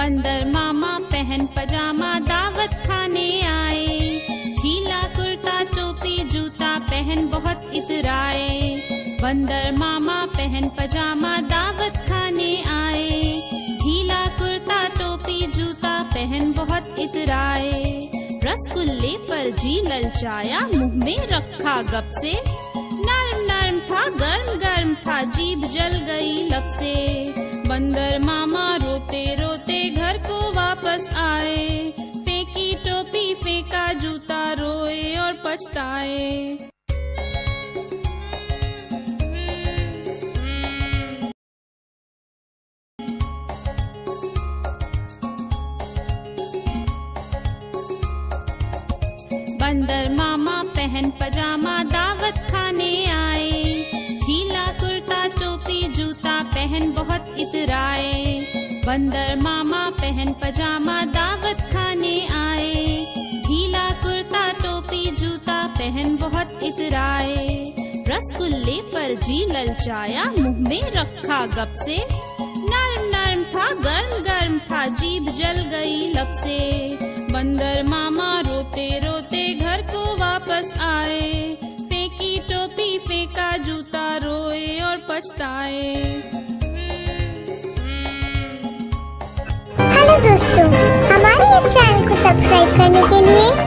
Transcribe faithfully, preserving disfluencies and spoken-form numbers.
बंदर मामा पहन पजामा दावत खाने आए। ढीला कुर्ता टोपी जूता पहन बहुत इतराए। बंदर मामा पहन पजामा दावत खाने आए। ढीला कुर्ता टोपी जूता पहन बहुत इतराए। रसगुल्ले पर जी ललचाया, मुंह में रखा गप से। नरम नरम था, गर्म गर्म था, जीभ जल गई लब से। बंदर मामा रोते रोते घर को वापस आए। फेंकी टोपी फेंका जूता, रोए और पछताए। बंदर मामा पहन पजामा दावत खाने आए। ढीला कुर्ता टोपी जूता पहन बहुत इतराए। बंदर मामा पहन पजामा दावत खाने आए। ढीला कुर्ता टोपी जूता पहन बहुत इतराए। रसगुल्ले पर जी ललचाया, मुंह में रखा गप से। नरम नरम था, गर्म गर्म था, जीभ जल गई लब से। बंदर मामा रोते रोते घर को वापस आए। फेंकी टोपी फेंका जूता, रोए और पछताए। हेलो दोस्तों, हमारे इस चैनल को सब्सक्राइब करने के लिए